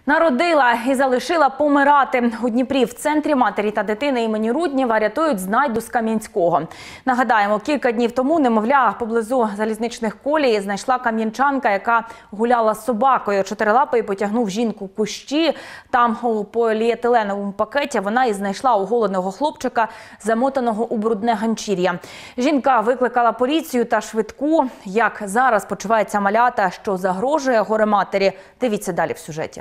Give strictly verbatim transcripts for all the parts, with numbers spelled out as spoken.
Народила і залишила помирати. У Дніпрі в центрі матері та дитини імені Руднєва рятують знайду з Кам'янського. Нагадаємо, кілька днів тому немовля поблизу залізничних колій знайшла кам'янчанка, яка гуляла з собакою. Чотирилапий потягнув жінку в кущі. Там у поліетиленовому пакеті вона і знайшла оголеного хлопчика, замотаного у брудне ганчір'я. Жінка викликала поліцію та швидку. Як зараз почувається малята, що загрожує горе матері, дивіться далі в сюжеті.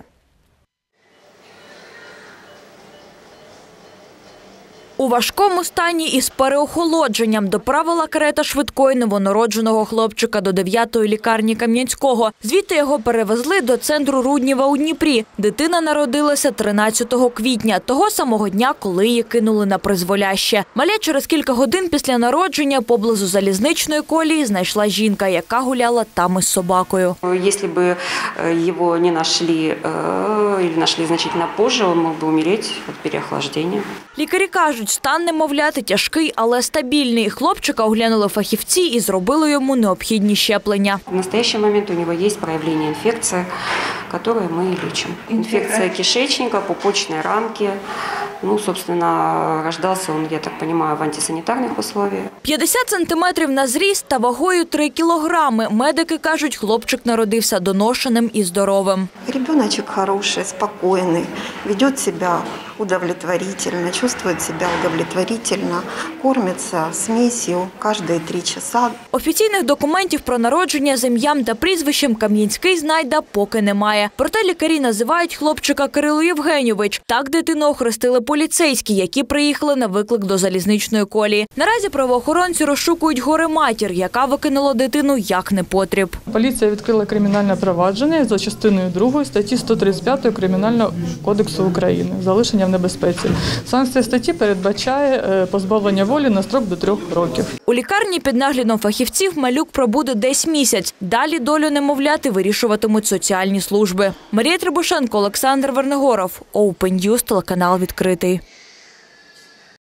У важкому стані із переохолодженням доправила карета швидкої новонародженого хлопчика до дев'ятої лікарні Кам'янського. Звідти його перевезли до центру Руднєва у Дніпрі. Дитина народилася тринадцятого квітня, того самого дня, коли її кинули на призволяще. Маля через кілька годин після народження поблизу залізничної колії знайшла жінка, яка гуляла там із собакою. Якщо б його не знайшли або знайшли значительно позже, він міг би померти від переохлаждення. Лікарі кажуть, стан немовляти тяжкий, але стабільний. Хлопчика оглянули фахівці і зробили йому необхідні щеплення. В настоящий момент у нього є проявлення інфекції, яку ми лічимо. Інфекція кишечника, пупочної рамки. Ну, собственно, рождался он, я так понимаю, в антисанітарних условиях. п'ятдесят сантиметрів на зріст та вагою три кілограми. Медики кажуть, хлопчик народився доношеним і здоровим. Ребеночек хороший, спокійний, веде себе удовлетворительно, чувствует себя удовлетворительно, кормится смесью каждые три часа. Офіційних документів про народження з ім'ям та прізвищем Кам'янський знайда поки немає. Проте лікарі називають хлопчика Кирило Євгенійович. Так дитину охрестили поліцейські, які приїхали на виклик до залізничної колії. Наразі правоохоронці розшукують горе-матір, яка викинула дитину як непотріб. Поліція відкрила кримінальне провадження за частиною другої статті сто тридцять п'ять Кримінального кодексу України «Залишення в небезпеці». Санкція статті передбачає позбавлення волі на строк до трьох років. У лікарні під наглядом фахівців малюк пробуде десь місяць. Далі долю немовляти вирішуватимуть соціальні служби. Марія Требушенко, Олександр Вернегоров, Open News, телеканал «Відкритий».